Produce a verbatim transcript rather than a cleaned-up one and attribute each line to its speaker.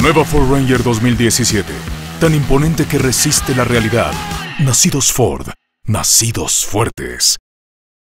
Speaker 1: Nueva Ford Ranger dos mil diecisiete. Tan imponente que resiste la realidad. Nacidos Ford. Nacidos fuertes.